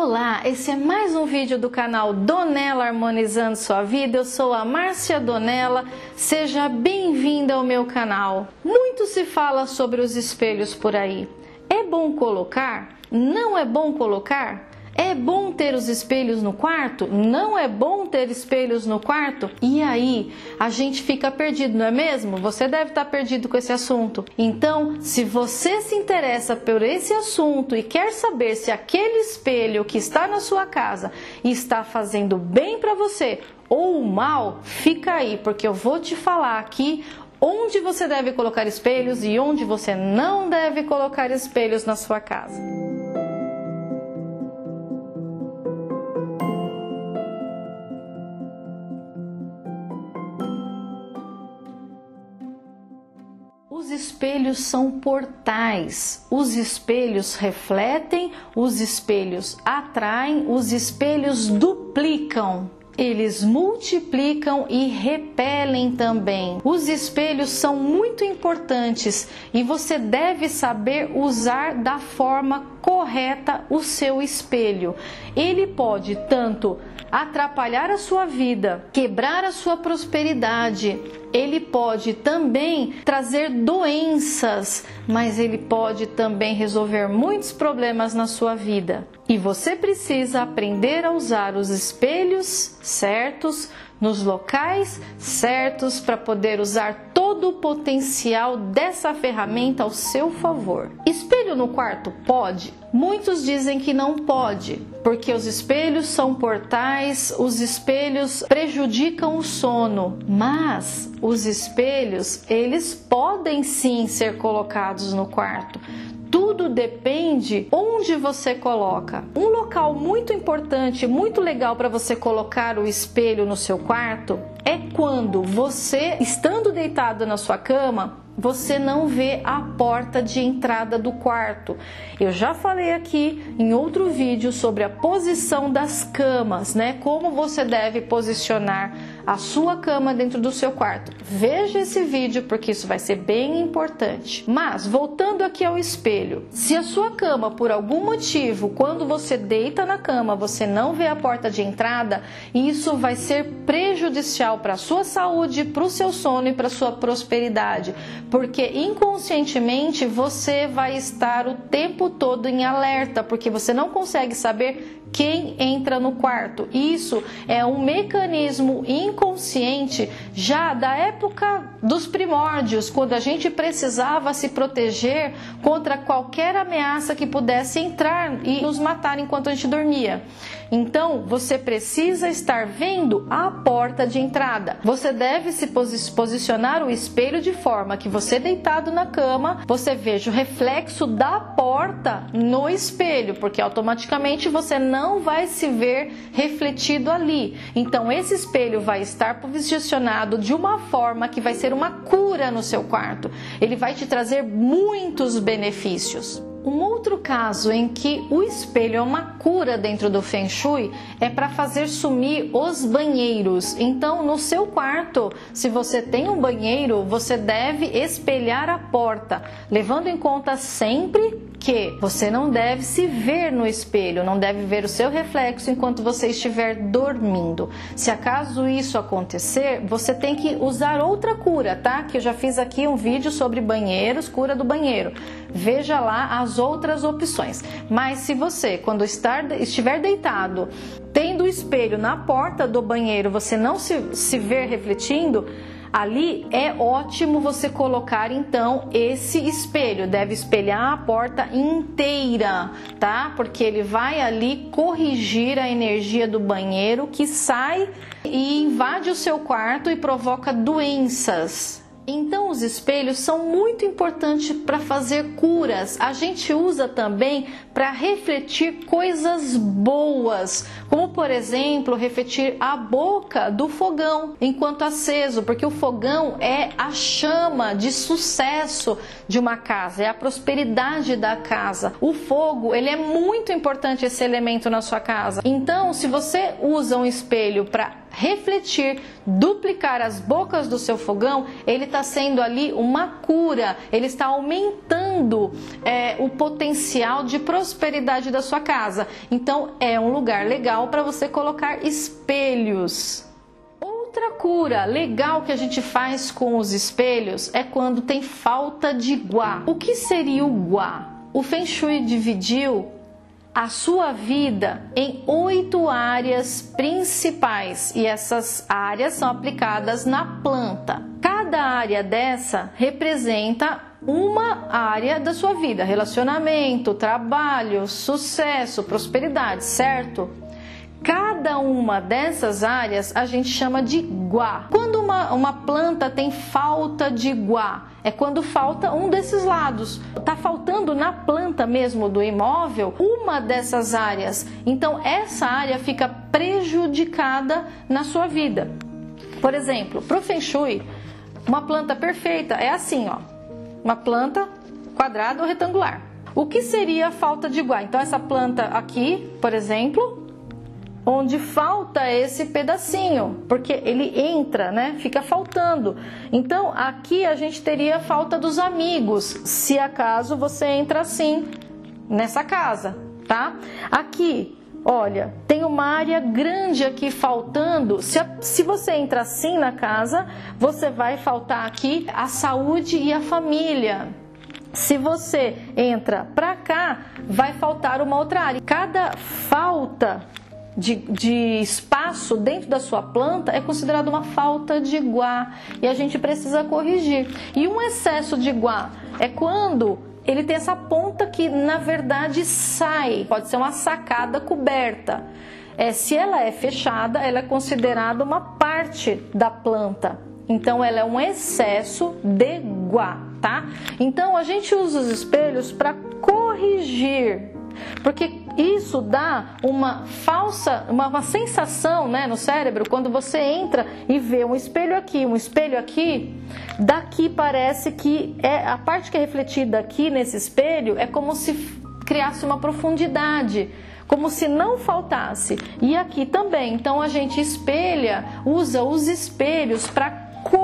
Olá, esse é mais um vídeo do canal Donella Harmonizando Sua Vida. Eu sou a Márcia Donella, seja bem-vinda ao meu canal. Muito se fala sobre os espelhos por aí. É bom colocar? Não é bom colocar? É bom ter os espelhos no quarto? Não é bom ter espelhos no quarto? E aí, a gente fica perdido, não é mesmo? Você deve estar perdido com esse assunto. Então, se você se interessa por esse assunto e quer saber se aquele espelho que está na sua casa está fazendo bem para você ou mal, fica aí, porque eu vou te falar aqui onde você deve colocar espelhos e onde você não deve colocar espelhos na sua casa. Os espelhos são portais, os espelhos refletem, os espelhos atraem, os espelhos duplicam. Eles multiplicam e repelem também. Os espelhos são muito importantes e você deve saber usar da forma correta o seu espelho. Ele pode tanto atrapalhar a sua vida, quebrar a sua prosperidade, ele pode também trazer doenças, mas ele pode também resolver muitos problemas na sua vida. E você precisa aprender a usar os espelhos certos, nos locais certos, para poder usar todo o potencial dessa ferramenta ao seu favor. Espelho no quarto pode? Muitos dizem que não pode, porque os espelhos são portais, os espelhos prejudicam o sono, mas os espelhos, eles podem sim ser colocados no quarto. Tudo depende onde você coloca. Um local muito importante, muito legal para você colocar o espelho no seu quarto é quando você, estando deitado na sua cama, você não vê a porta de entrada do quarto. Eu já falei aqui em outro vídeo sobre a posição das camas, né? Como você deve posicionar a sua cama dentro do seu quarto. Veja esse vídeo porque isso vai ser bem importante. Mas, voltando aqui ao espelho, se a sua cama, por algum motivo, quando você deita na cama, você não vê a porta de entrada, isso vai ser prejudicial para a sua saúde, para o seu sono e para a sua prosperidade. Porque inconscientemente você vai estar o tempo todo em alerta, porque você não consegue saber quem entra no quarto. Isso é um mecanismo inconsciente já da época dos primórdios, quando a gente precisava se proteger contra qualquer ameaça que pudesse entrar e nos matar enquanto a gente dormia. Então, você precisa estar vendo a porta de entrada. Você deve se posicionar o espelho de forma que você deitado na cama, você veja o reflexo da porta no espelho, porque automaticamente você não vai se ver refletido ali. Então, esse espelho vai estar posicionado de uma forma que vai ser uma cura no seu quarto. Ele vai te trazer muitos benefícios. Um outro caso em que o espelho é uma cura dentro do Feng Shui é para fazer sumir os banheiros. Então, no seu quarto, se você tem um banheiro, você deve espelhar a porta, levando em conta sempre que você não deve se ver no espelho, não deve ver o seu reflexo enquanto você estiver dormindo. Se acaso isso acontecer, você tem que usar outra cura, tá? Que eu já fiz aqui um vídeo sobre banheiros, cura do banheiro. Veja lá as outras opções. Mas se você, quando estiver deitado, tendo o espelho na porta do banheiro, você não se ver refletindo, ali é ótimo você colocar então esse espelho. Deve espelhar a porta inteira, tá? Porque ele vai ali corrigir a energia do banheiro que sai e invade o seu quarto e provoca doenças. Então os espelhos são muito importantes para fazer curas. A gente usa também para refletir coisas boas, como por exemplo, refletir a boca do fogão enquanto aceso, porque o fogão é a chama de sucesso de uma casa, é a prosperidade da casa. O fogo, ele é muito importante, esse elemento na sua casa. Então, se você usa um espelho para refletir, duplicar as bocas do seu fogão, ele está sendo ali uma cura, ele está aumentando o potencial de prosperidade da sua casa. Então é um lugar legal para você colocar espelhos. Outra cura legal que a gente faz com os espelhos é quando tem falta de guá. O que seria o guá? O Feng Shui dividiu a sua vida em 8 áreas principais e essas áreas são aplicadas na planta. Cada área dessa representa uma área da sua vida: relacionamento, trabalho, sucesso, prosperidade, certo? Cada uma dessas áreas a gente chama de guá. Quando uma planta tem falta de guá, é quando falta um desses lados. Está faltando na planta mesmo do imóvel uma dessas áreas. Então essa área fica prejudicada na sua vida. Por exemplo, para o Feng Shui, uma planta perfeita é assim, ó, uma planta quadrada ou retangular. O que seria a falta de guá? Então essa planta aqui, por exemplo, onde falta esse pedacinho, porque ele entra, né? Fica faltando. Então aqui a gente teria falta dos amigos, se acaso você entra assim nessa casa, tá? Aqui, olha, tem uma área grande aqui faltando. Se você entra assim na casa, você vai faltar aqui a saúde e a família. Se você entra para cá, vai faltar uma outra área. Cada falta de espaço dentro da sua planta é considerado uma falta de guá e a gente precisa corrigir. E um excesso de guá é quando ele tem essa ponta que na verdade sai, pode ser uma sacada coberta. Se ela é fechada, ela é considerada uma parte da planta. Então ela é um excesso de guá, tá? Então a gente usa os espelhos para corrigir, porque isso dá uma sensação, né, no cérebro. Quando você entra e vê um espelho aqui, daqui parece que a parte que é refletida aqui nesse espelho é como se criasse uma profundidade, como se não faltasse. E aqui também. Então a gente usa os espelhos para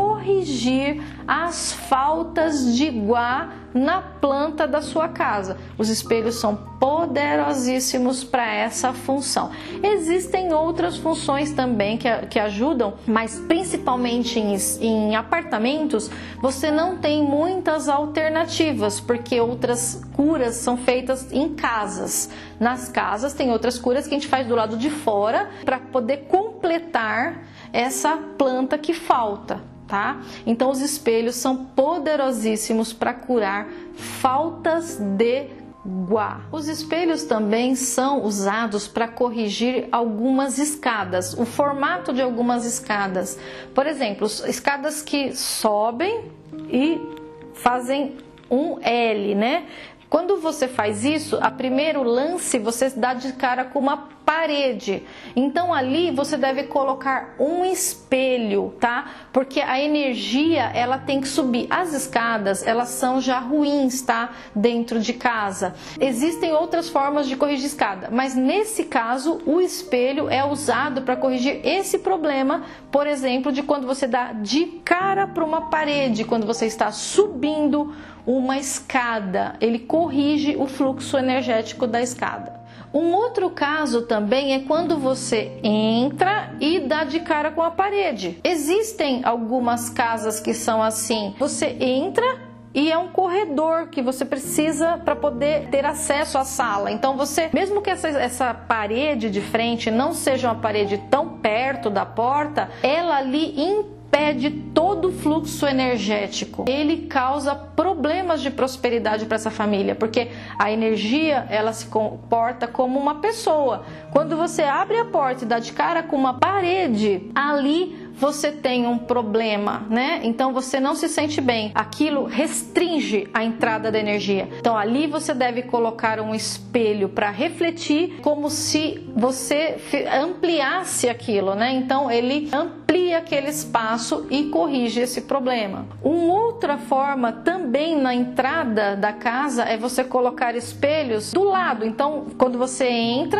corrigir as faltas de guá na planta da sua casa. Os espelhos são poderosíssimos para essa função. Existem outras funções também que ajudam, mas principalmente em apartamentos você não tem muitas alternativas, porque outras curas são feitas em casas. Nas casas tem outras curas que a gente faz do lado de fora para poder completar essa planta que falta, tá? Então os espelhos são poderosíssimos para curar faltas de guá. Os espelhos também são usados para corrigir algumas escadas, o formato de algumas escadas. Por exemplo, escadas que sobem e fazem um L, né? Quando você faz isso, a primeiro lance você dá de cara com uma parede. Então ali você deve colocar um espelho, tá? Porque a energia ela tem que subir. As escadas elas são já ruins, tá? Dentro de casa. Existem outras formas de corrigir escada, mas nesse caso o espelho é usado para corrigir esse problema, por exemplo, de quando você dá de cara para uma parede, quando você está subindo uma escada, ele corrige o fluxo energético da escada. Um outro caso também é quando você entra e dá de cara com a parede. Existem algumas casas que são assim, você entra e é um corredor que você precisa para poder ter acesso à sala. Então você, mesmo que essa parede de frente não seja uma parede tão perto da porta, ela ali impede todo o fluxo energético. Ele causa problemas de prosperidade para essa família, porque a energia ela se comporta como uma pessoa. Quando você abre a porta e dá de cara com uma parede, ali você tem um problema, né? Então você não se sente bem. Aquilo restringe a entrada da energia. Então ali você deve colocar um espelho para refletir, como se você ampliasse aquilo, né? Então ele amplia aquele espaço e corrige esse problema. Uma outra forma também na entrada da casa é você colocar espelhos do lado. Então quando você entra,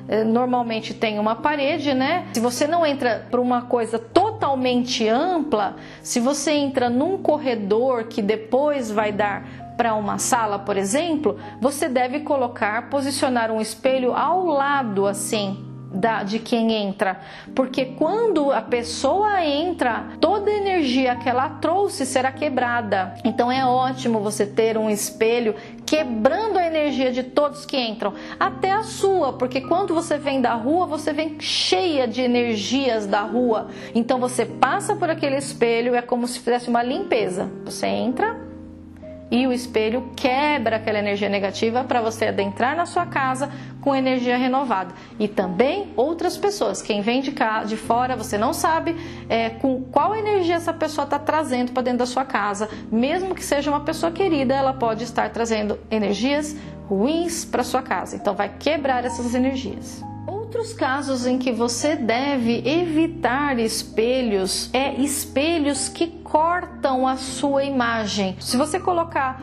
normalmente tem uma parede, né? Se você não entra para uma coisa totalmente ampla, se você entra num corredor que depois vai dar para uma sala, por exemplo, você deve posicionar um espelho ao lado, assim, de quem entra, porque quando a pessoa entra, toda a energia que ela trouxe será quebrada. Então é ótimo você ter um espelho quebrando a energia de todos que entram, até a sua, porque quando você vem da rua, você vem cheia de energias da rua. Então você passa por aquele espelho, é como se fizesse uma limpeza. Você entra e o espelho quebra aquela energia negativa para você adentrar na sua casa com energia renovada. E também outras pessoas, quem vem de fora, você não sabe com qual energia essa pessoa está trazendo para dentro da sua casa. Mesmo que seja uma pessoa querida, ela pode estar trazendo energias ruins para sua casa. Então vai quebrar essas energias. Outros casos em que você deve evitar espelhos espelhos que cortam a sua imagem. Se você colocar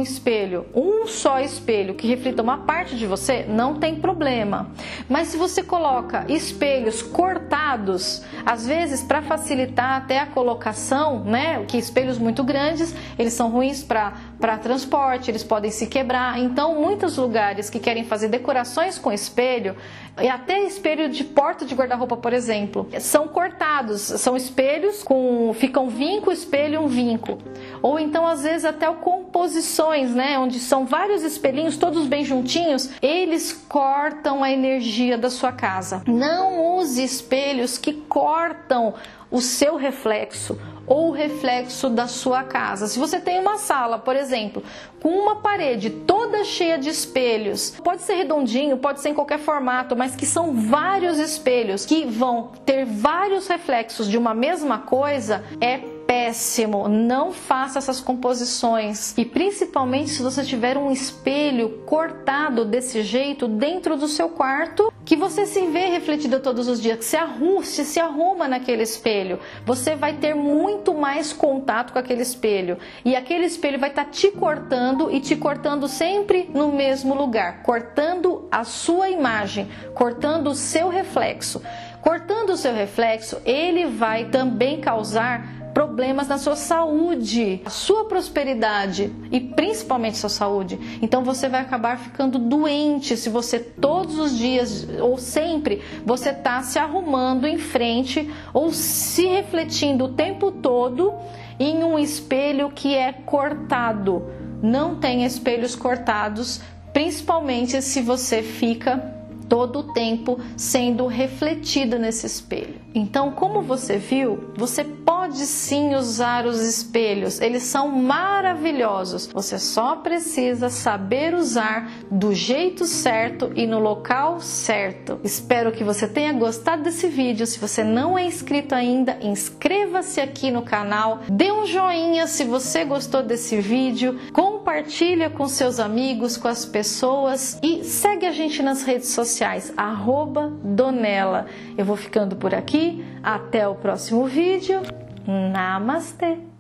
um só espelho que reflita uma parte de você, não tem problema. Mas se você coloca espelhos cortados, às vezes para facilitar até a colocação, né? Que espelhos muito grandes, eles são ruins para transporte, eles podem se quebrar. Então, muitos lugares que querem fazer decorações com espelho, e até espelho de porta de guarda-roupa, por exemplo, são cortados, são espelhos fica um vinco, espelho, um vinco. Ou então, às vezes, até composições, né, onde são vários espelhinhos, todos bem juntinhos, eles cortam a energia da sua casa. Não use espelhos que cortam o seu reflexo ou o reflexo da sua casa. Se você tem uma sala, por exemplo, com uma parede toda cheia de espelhos, pode ser redondinho, pode ser em qualquer formato, mas que são vários espelhos que vão ter vários reflexos de uma mesma coisa, é péssimo. Não faça essas composições. E principalmente se você tiver um espelho cortado desse jeito dentro do seu quarto, que você se vê refletido todos os dias, que se arruma naquele espelho, você vai ter muito mais contato com aquele espelho. E aquele espelho vai estar te cortando e te cortando sempre no mesmo lugar, cortando a sua imagem, cortando o seu reflexo. Cortando o seu reflexo, ele vai também causar problemas na sua saúde, a sua prosperidade e principalmente sua saúde. Então você vai acabar ficando doente se você todos os dias ou sempre você está se arrumando em frente ou se refletindo o tempo todo em um espelho que é cortado. Não tenha espelhos cortados, principalmente se você fica todo o tempo sendo refletida nesse espelho. Então, como você viu, você pode sim usar os espelhos, eles são maravilhosos. Você só precisa saber usar do jeito certo e no local certo. Espero que você tenha gostado desse vídeo. Se você não é inscrito ainda, inscreva-se aqui no canal, dê um joinha se você gostou desse vídeo, compartilha com seus amigos, com as pessoas e segue a gente nas redes sociais, @Donella. Eu vou ficando por aqui, até o próximo vídeo. Namastê!